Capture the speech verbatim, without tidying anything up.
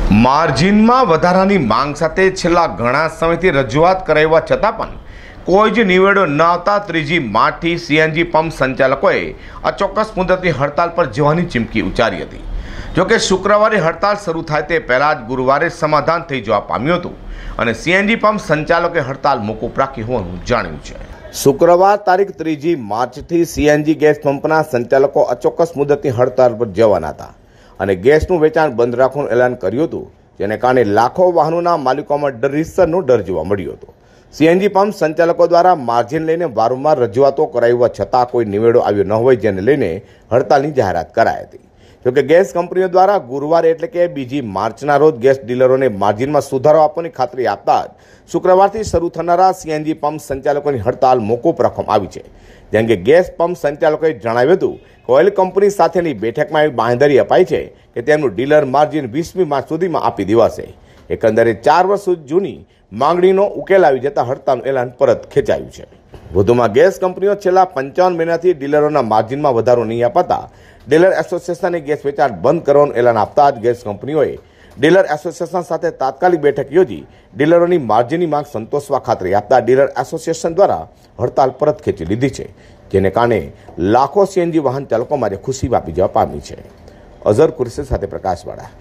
માર્જિનમાં વધારાની માંગ સાથે છેલ્લા ઘણા સમયથી રજૂઆત કરાવ્યા છતાં પણ કોઈ જ નિવેડો ન આવતા ત્રીજી માર્ચથી સીએનજી પંપ સંચાલકોએ અચોક્કસ મુદતની હડતાલ પર જવાની ચીમકી ઉચ્ચારી હતી। જોકે શુક્રવારે હડતાલ શરૂ થાય તે પહેલાં જ ગુરુવારે સમાધાન થઈ જવા પામ્યું હતું અને સીએનજી પંપ સંચાલકોએ હડતાલ મોકૂફ રાખી હોવાનું જાણ્યું છે। શુક્રવાર તારીખ ત્રીજી માર્ચથી સીએનજી ગેસ પંપના સંચાલકો અચોક્કસ મુદતની હડતાલ પર જવાના હતા અને ગેસનું વેચાણ બંધ રાખવાનું એલાન કર્યું હતું, જેને કારણે લાખો વાહનોના માલિકોમાં ડર રીતસરનો ડર જોવા મળ્યો હતો। સીએનજી પંપ સંચાલકો દ્વારા માર્જિન લઈને વારંવાર રજૂઆતો કરાવવા છતાં કોઈ નિવેડો આવ્યો ન હોય, જેને લઈને હડતાલની જાહેરાત કરાઈ હતી। જોકે ગેસ કંપનીઓ દ્વારા ગુરુવારે એટલે કે બીજી માર્ચના રોજ ગેસ ડીલરોને માર્જિનમાં સુધારો આપવાની ખાતરી આપતા જ શુક્રવારથી શરૂ થનારા સીએનજી પંપ સંચાલકોની હડતાલ મોકૂફ રાખવામાં આવી છે। જેમ કે ગેસ પંપ સંચાલકોએ જણાવ્યું હતું કે ઓઇલ કંપની સાથેની બેઠકમાં એવી બાંહેધરી અપાઈ છે કે તેમનું ડીલર માર્જિન વીસમી માર્ચ સુધીમાં આપી દેવાશે। એકંદરે ચાર વર્ષ જૂની માંગણીનો ઉકેલ આવી જતા હડતાલનું એલાન પરત ખેંચાયું છે। વધુમાં ગેસ કંપનીઓ છેલ્લા પંચાવન મહિનાથી ડીલરોના માર્જિનમાં વધારો નહીં અપાતા ડીલર એસોસિએશને ગેસ વેચાણ બંધ કરવાનું એલાન આપતા જ ગેસ કંપનીઓએ ડીલર એસોસિએશન સાથે તાત્કાલિક બેઠક યોજી ડીલરોની માર્જિનની માંગ સંતોષવા ખાતરી આપતા ડીલર એસોસિએશન દ્વારા હડતાલ પરત ખેંચી લીધી છે, જેને કારણે લાખો સીએનજી વાહન ચાલકો માટે ખુશી વ્યાપી જવા પામી છે। અઝર કુરેશી સાથે પ્રકાશવાળા।